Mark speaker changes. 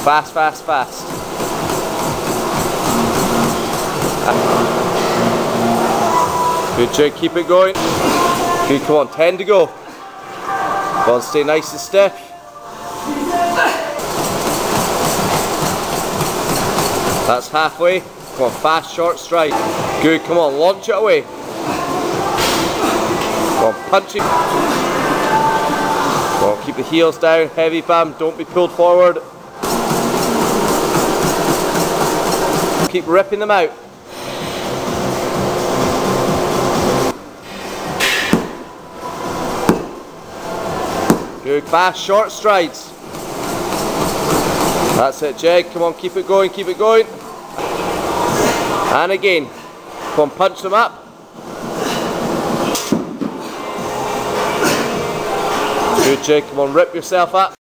Speaker 1: Fast, fast, fast. Good job, keep it going. Good, come on, 10 to go. Come on, stay nice and stiff. That's halfway. Come on, fast, short stride. Good, come on, launch it away. Come on, punch it. Come on, keep the heels down, heavy bam, don't be pulled forward. Keep ripping them out. Good, fast, short strides. That's it, Jeg. Come on, keep it going, keep it going. And again. Come on, punch them up. Good, Jeg. Come on, rip yourself up.